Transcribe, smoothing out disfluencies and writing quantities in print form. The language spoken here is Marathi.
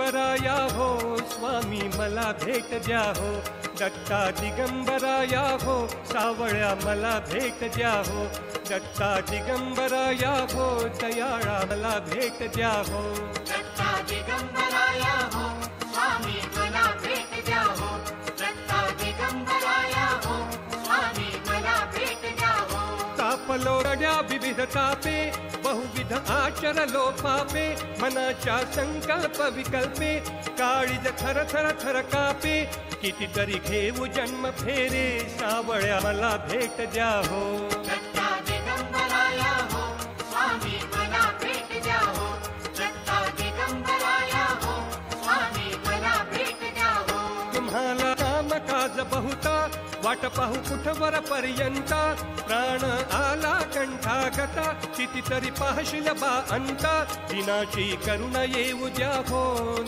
दिगंबराया हो स्वामी मला भेट द्या हो, दत्ता दिगंबराया हो सावळ्या मला भेट द्या हो, दत्ता दिगंबराया हो दयाळा मला भेट द्या हो, दत्ता दिगंबराया हो स्वामी मला भेट द्या हो, दत्ता दिगंबराया हो स्वामी मला भेट द्या हो. तापलो रड्या विविध तापे बहुविध आचरलो पापे, मनाच्या संकल्प विकल्पे काळीज थर थर थर कापे, कितीतरी घेऊ जन्म फेरे सावळ्या मला भेट द्या हो, दत्ता दिगंबराया हो स्वामी मला भेट द्या हो, दत्ता दिगंबराया हो स्वामी मला भेट द्या हो. तुम्हाला कामकाज बहुता वाट पाहू कुठवर पर्यंता, प्राण आला कंठागता कितीतरी पाहशील बा अंता, दिनाची करुणा येऊ द्या हो